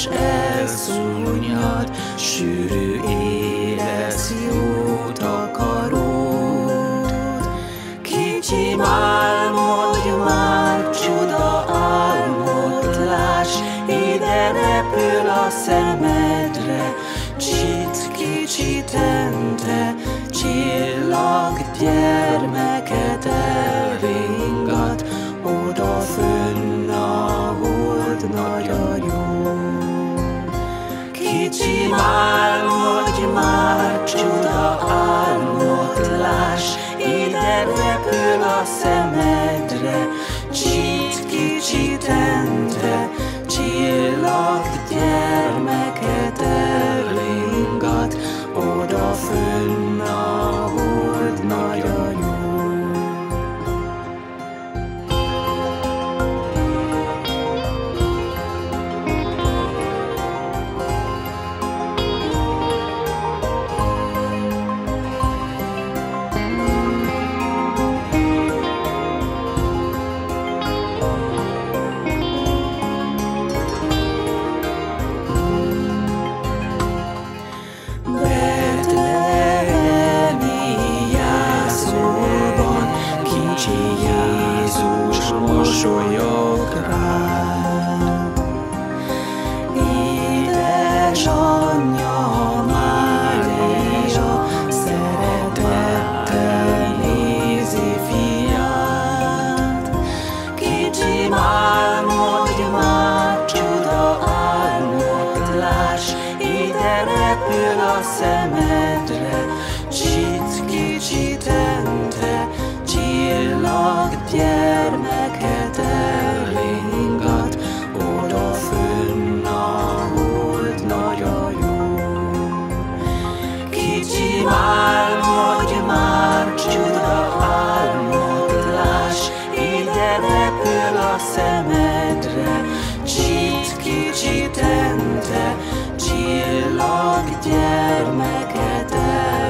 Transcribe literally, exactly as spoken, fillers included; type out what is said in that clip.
és elszúnyad, sűrű érez jót akarod. Kicsim álmodj már, csuda álmot láss, ide repül a szemedre, csit kicsitente, csillag gyermeket elringat, oda fönn a hold nagyanyó. Kicsim álmodj már, csuda álmot láss, ide repül a szemedre, csit kicsitente, csillag gyermeket elringat, oda fönn a hold nagyanyó. Mosolyog rám, édesanyja Mária szeretettel nézi fiát. Kicsim álmodj már, csuda álmot láss, ide repül a szemedre, csit kicsitente, csillag gyermeket elringat, oda fönn a hold nagyanyó. Kicsim álmodj már, csuda álmot láss, ide repül a szemedre, csit kicsitente, csillag gyermeket elringat,